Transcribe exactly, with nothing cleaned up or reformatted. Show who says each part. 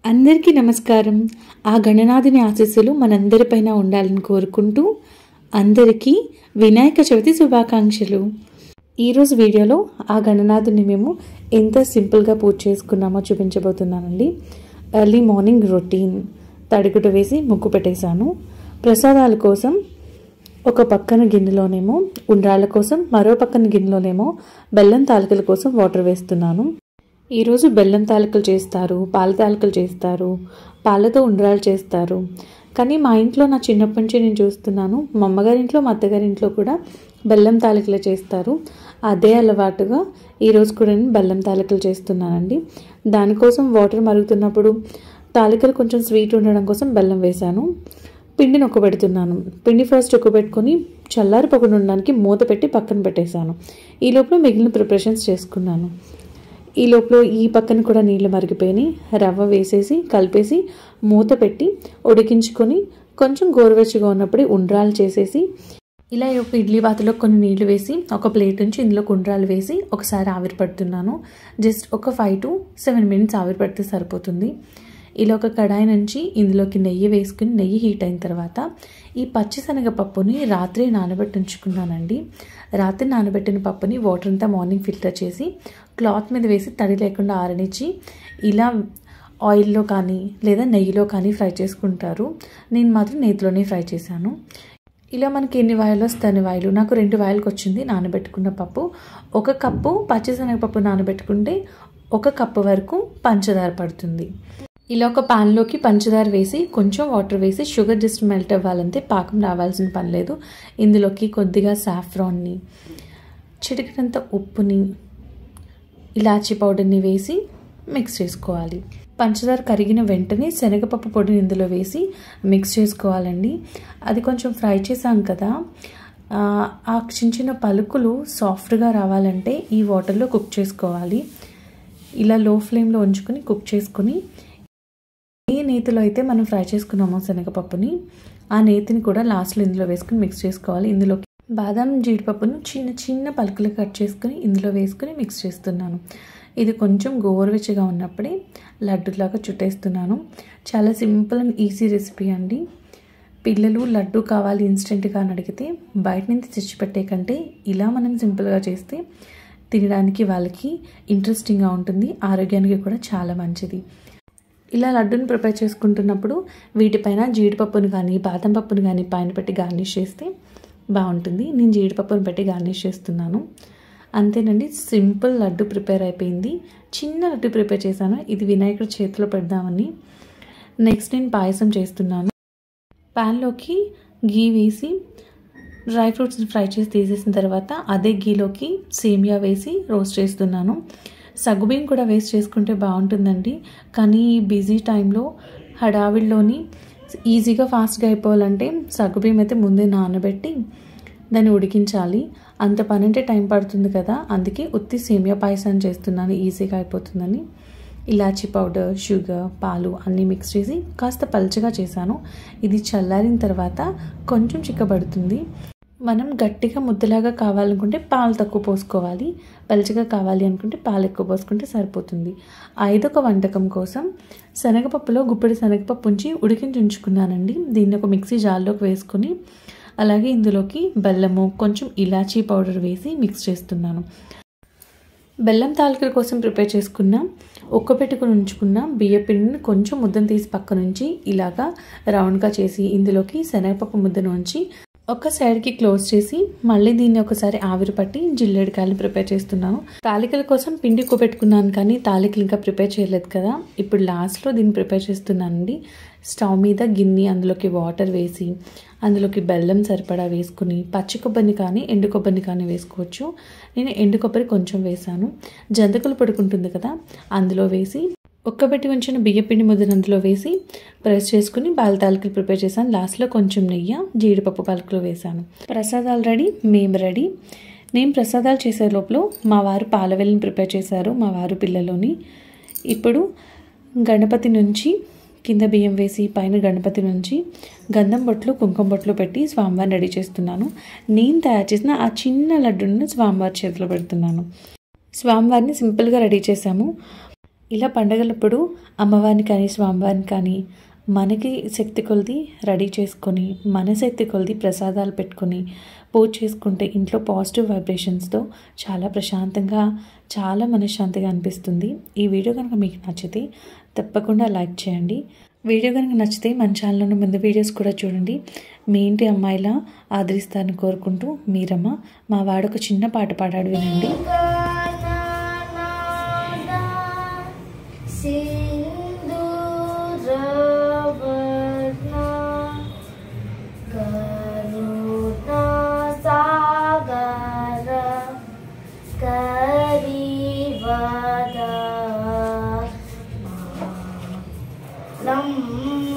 Speaker 1: అందరికీ నమస్కారం. ఆ గణనాథుని ఆశీస్సులు మనందరిపైన ఉండాలని కోరుకుంటూ అందరికీ వినాయక చవితి శుభాకాంక్షలు. ఈరోజు వీడియోలో ఆ గణనాథుని మేము ఎంత సింపుల్గా పూజ చేసుకున్నామో చూపించబోతున్నానండి. Early morning routine. తడిగుడ్డ వేసి ముగ్గు పెట్టేశాను. ప్రసాదాల కోసం ఒక పక్కన గిన్నెలోనేమో ఉండ్రాళ్ళ కోసం, మరో పక్కన గిన్నెలోనేమో బెల్లం తాలికల కోసం వాటర్ వేస్తున్నాను. ఈరోజు బెల్లం తాలికలు చేస్తారు, పాల తాలికలు చేస్తారు, పాలతో ఉండ్రాలు చేస్తారు. కానీ మా ఇంట్లో నా చిన్నప్పటి నుంచి నేను చూస్తున్నాను, మా అమ్మగారింట్లో మా అత్తగారింట్లో కూడా బెల్లం తాలికలు చేస్తారు. అదే అలవాటుగా ఈరోజు కూడా నేను బెల్లం తాలికలు చేస్తున్నానండి. దానికోసం వాటర్ మరుగుతున్నప్పుడు తాలికలు కొంచెం స్వీట్ ఉండడం కోసం బెల్లం వేశాను. పిండిని ఒక్కబెడుతున్నాను. పిండి ఫస్ట్ ఒక్కబెట్టుకొని చల్లారి పక్కన ఉండడానికి మూత పెట్టి పక్కన పెట్టేశాను. ఈ లోపల మిగిలిన ప్రిపరేషన్స్ చేసుకున్నాను. ఈ లోపల ఈ పక్కన కూడా నీళ్ళు మరిగిపోయి రవ్వ వేసేసి కలిపేసి మూత పెట్టి ఉడికించుకొని కొంచెం గోరువెచ్చగా ఉన్నప్పుడే ఉండ్రాలు చేసేసి ఇలా ఒక ఇడ్లీ బాతులో కొన్ని నీళ్లు వేసి ఒక ప్లేట్ నుంచి ఇందులో ఉండ్రాలు వేసి ఒకసారి ఆవిరి పడుతున్నాను. జస్ట్ ఒక ఫైవ్ టు సెవెన్ మినిట్స్ ఆవిరి పడితే సరిపోతుంది. ఇలా ఒక కడాయి నుంచి ఇందులోకి నెయ్యి వేసుకుని నెయ్యి హీట్ అయిన తర్వాత ఈ పచ్చిశనగపప్పుని రాత్రి నానబెట్టి ఉంచుకున్నానండి. రాత్రి నానబెట్టిన పప్పుని వాటర్ అంతా మార్నింగ్ ఫిల్టర్ చేసి క్లాత్ మీద వేసి తడి లేకుండా ఆరనిచ్చి ఇలా ఆయిల్లో కానీ లేదా నెయ్యిలో కానీ ఫ్రై చేసుకుంటారు. నేను మాత్రం నేతిలోనే ఫ్రై చేశాను. ఇలా మనకి ఎన్ని వాయిలు వస్తాయి అన్ని వాయిలు. నాకు రెండు వాయిలకు వచ్చింది నానబెట్టుకున్న పప్పు. ఒక కప్పు పచ్చిశనగపప్పు నానబెట్టుకుంటే ఒక కప్పు వరకు పంచదార పడుతుంది. ఇలా ఒక పాన్లోకి పంచదార వేసి కొంచెం వాటర్ వేసి షుగర్ జస్ట్ మెల్ట్ అవ్వాలంటే, పాకం రావాల్సిన పని లేదు. ఇందులోకి కొద్దిగా సాఫ్రాన్ని, చిటికెడంత ఉప్పుని, ఇలాచీ పౌడర్ని వేసి మిక్స్ చేసుకోవాలి. పంచదార కరిగిన వెంటనే శనగపప్పు పొడిని ఇందులో వేసి మిక్స్ చేసుకోవాలండి. అది కొంచెం ఫ్రై చేసాం కదా, ఆ చిన్న చిన్న పలుకులు సాఫ్ట్గా రావాలంటే ఈ వాటర్లో కుక్ చేసుకోవాలి. ఇలా లో ఫ్లేమ్లో ఉంచుకొని కుక్ చేసుకొని ఏ నేతిలో అయితే మనం ఫ్రై చేసుకున్నామో శనగపప్పుని ఆ నేతిని కూడా లాస్ట్లో ఇందులో వేసుకుని మిక్స్ చేసుకోవాలి. ఇందులోకి బాదం జీడిపప్పును చిన్న చిన్న పలుకులు కట్ చేసుకుని ఇందులో వేసుకుని మిక్స్ చేస్తున్నాను. ఇది కొంచెం గోరువెచ్చగా ఉన్నప్పుడే లడ్డూలాగా చుట్టేస్తున్నాను. చాలా సింపుల్ అండ్ ఈజీ రెసిపీ అండి. పిల్లలు లడ్డు కావాలి ఇన్స్టెంట్గా అని అడిగితే బయట నుంచి తెచ్చిపెట్టే కంటే ఇలా మనం సింపుల్గా చేస్తే తినడానికి వాళ్ళకి ఇంట్రెస్టింగ్గా ఉంటుంది, ఆరోగ్యానికి కూడా చాలా మంచిది. ఇలా లడ్డూని ప్రిపేర్ చేసుకుంటున్నప్పుడు వీటిపైన జీడిపప్పును కానీ బాదం పప్పును కానీ పైన పెట్టి గార్నిష్ చేస్తే బాగుంటుంది. నేను జీడిపప్పును పెట్టి గార్నిష్ చేస్తున్నాను. అంతేనండి, సింపుల్ లడ్డు ప్రిపేర్ అయిపోయింది. చిన్న లడ్డు ప్రిపేర్ చేశాను. ఇది వినాయకుడి చేతిలో పెడదామని. నెక్స్ట్ నేను పాయసం చేస్తున్నాను. ప్యాన్లోకి గీ వేసి డ్రై ఫ్రూట్స్ని ఫ్రై చేసి తీసేసిన తర్వాత అదే గీలోకి సేమియా వేసి రోస్ట్ చేస్తున్నాను. సగ్గుబియ్యం కూడా వేస్ట్ చేసుకుంటే బాగుంటుందండి. కానీ ఈ బిజీ టైంలో హడావిడిలోని ఈజీగా ఫాస్ట్గా అయిపోవాలంటే సగ్గుబియ్యం అయితే ముందే నానబెట్టి దాన్ని ఉడికించాలి. అంత పని అంటే టైం పడుతుంది కదా, అందుకే ఉత్తి సేమియా పాయసం చేస్తున్నాను, ఈజీగా అయిపోతుందని. ఇలాచీ పౌడర్, షుగర్, పాలు అన్నీ మిక్స్ చేసి కాస్త పల్చగా చేశాను. ఇది చల్లారిన తర్వాత కొంచెం చిక్కబడుతుంది. మనం గట్టిగా ముద్దలాగా కావాలనుకుంటే పాలు తక్కువ పోసుకోవాలి, పల్చగా కావాలి అనుకుంటే పాలు ఎక్కువ పోసుకుంటే సరిపోతుంది. ఐదొక వంటకం కోసం శనగపప్పులో గుప్పెడి శనగపప్పు ఉంచి ఉడికించి ఉంచుకున్నానండి. దీన్ని ఒక మిక్సీ జార్లోకి వేసుకొని అలాగే ఇందులోకి బెల్లము, కొంచెం ఇలాచీ పౌడర్ వేసి మిక్స్ చేస్తున్నాను. బెల్లం తాలికల కోసం ప్రిపేర్ చేసుకున్న ఒక్కపెట్టుకుని ఉంచుకున్న బియ్య పిండిని కొంచెం ముద్దను తీసి పక్క నుంచి ఇలాగా రౌండ్గా చేసి ఇందులోకి శనగపప్పు ముద్దను ఉంచి ఒక సైడ్కి క్లోజ్ చేసి మళ్ళీ దీన్ని ఒకసారి ఆవిరి పట్టి జిల్లేడికాయలు ప్రిపేర్ చేస్తున్నాను. తాలికల కోసం పిండి పెట్టుకున్నాను కానీ తాలికలు ఇంకా ప్రిపేర్ చేయలేదు కదా, ఇప్పుడు లాస్ట్లో దీన్ని ప్రిపేర్ చేస్తున్నానండి. స్టవ్ మీద గిన్నె, అందులోకి వాటర్ వేసి అందులోకి బెల్లం సరిపడా వేసుకుని పచ్చి కొబ్బరిని కానీ ఎండు కొబ్బరిని కానీ వేసుకోవచ్చు. నేను ఎండు కొబ్బరి కొంచెం వేసాను. జంతికలు పడుకుంటుంది కదా, అందులో వేసి ఒక్కబెట్టి ఉంచిన బియ్యపిండి ముద్దను అందులో వేసి ప్రెస్ చేసుకుని బాల తాలికలు ప్రిపేర్ చేశాను. లాస్ట్లో కొంచెం నెయ్యి, జీడిపప్పు పలుకులు వేశాను. ప్రసాదాలు రెడీ, మేము రెడీ. నేను ప్రసాదాలు చేసే లోపల మా వారు పాలవెల్లిని ప్రిపేర్ చేశారు, మా వారు పిల్లలోని. ఇప్పుడు గణపతి నుంచి కింద బియ్యం వేసి పైన గణపతి నుంచి గంధం బొట్లు, కుంకుమ బొట్లు పెట్టి స్వామివారిని రెడీ చేస్తున్నాను. నేను తయారు చేసిన ఆ చిన్న లడ్డూని స్వామివారి చేతిలో పెడుతున్నాను. స్వామివారిని సింపుల్గా రెడీ చేశాము. ఇలా పండగలప్పుడు అమ్మవారిని కానీ స్వామివారిని కానీ మనకి శక్తి కొలది రెడీ చేసుకొని మన శక్తి కొలది ప్రసాదాలు పెట్టుకొని పూజ చేసుకుంటే ఇంట్లో పాజిటివ్ వైబ్రేషన్స్తో చాలా ప్రశాంతంగా చాలా మనశ్శాంతిగా అనిపిస్తుంది. ఈ వీడియో కనుక మీకు నచ్చితే తప్పకుండా లైక్ చేయండి. వీడియో కనుక నచ్చితే మన ఛానల్లోని ముందు వీడియోస్ కూడా చూడండి. మీ ఇంటి అమ్మాయిలా ఆదరిస్తారని కోరుకుంటూ మీరమ్మ. మా వాడు ఒక చిన్న పాట పాడాడు, వినండి.
Speaker 2: Lam